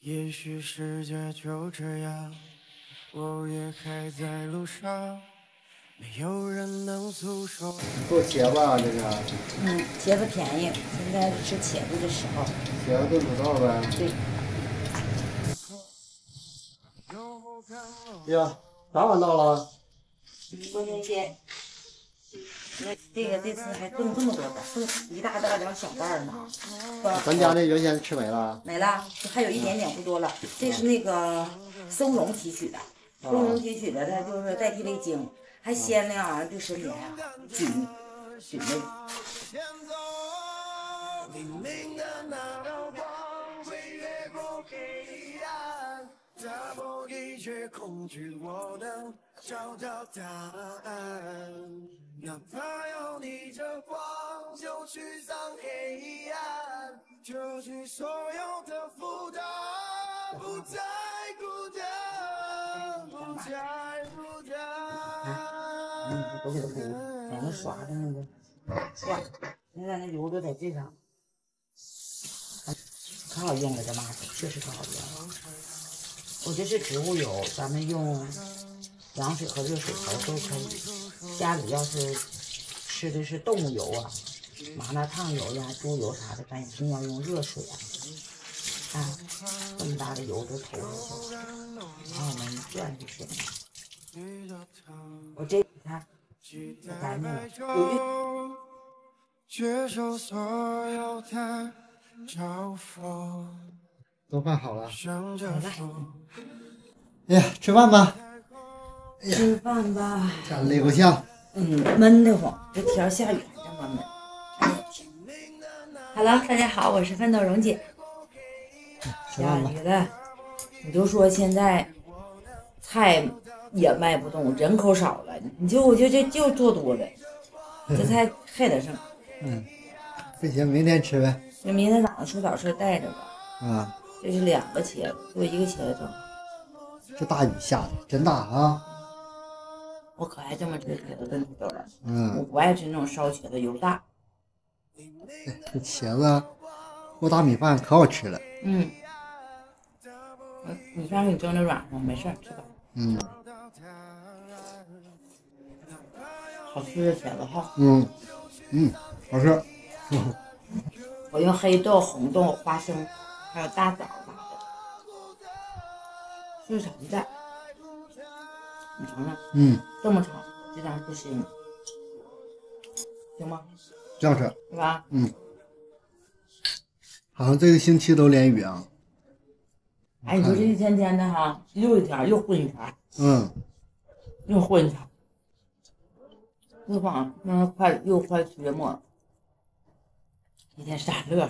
也许世界就这样，我也还在路上，没有人能诉说。 做茄子啊，这是？ 茄子便宜，现在是吃茄子的时候。 茄子炖土豆呗。 对。 呀，啥碗到了？ 多新鲜！这次还炖这么多的，炖一大袋两小袋呢。 咱家那原先吃没了？ 没了，还有一点点不多了。这是那个松茸提取的，松茸提取的，它就是代替味精，还鲜呢啊，对身体还好，菌类。 打破一切恐惧，我能找到答案。哪怕有你这光，就驱散黑暗，丢弃所有的负担，不再孤单，不再孤单。 都给它补，让它刷的那个刷，现在那油都在这上，可好用了，这麻子确实可好用。我这是植物油，咱们用凉水和热水熬都可以。家里要是吃的是动物油啊，麻辣烫油呀、猪油啥的，咱一定要用热水啊。啊，这么大的油都投下去了，然后我们一转就行了。我这你看，可干净了，有接受所有的嘲讽。 都饭好了。 来， 哎呀，吃饭吧。 吃饭吧。 天累不香。 闷得慌，这天下雨还这么闷。Hello， 大家好，我是奋斗蓉姐。下雨了，你就说现在菜也卖不动，人口少了，我就做多了，这菜还得剩。 不行，明天吃呗。 就明天早上出早市带着吧。 啊， 这是2个茄子，做1个茄子蒸。 这大雨下的真大啊！ 我可爱这么吃茄子炖土豆了。我嗯， 不爱吃那种烧茄子，油大。 这茄子和大米饭可好吃了。 米饭给你蒸的软和，没事儿，吃吧。好吃的茄子哈。 好吃。 我用黑豆、红豆、花生，还有大枣啥的，是炒鸡蛋。你尝尝。这么炒，这样不腥，行吗？ 这样吃。 是吧？ 好像这个星期都连雨啊。 哎，你说这一天天的哈，又一天又混一天。又混一天。又晃，那快7月末了，一天傻乐。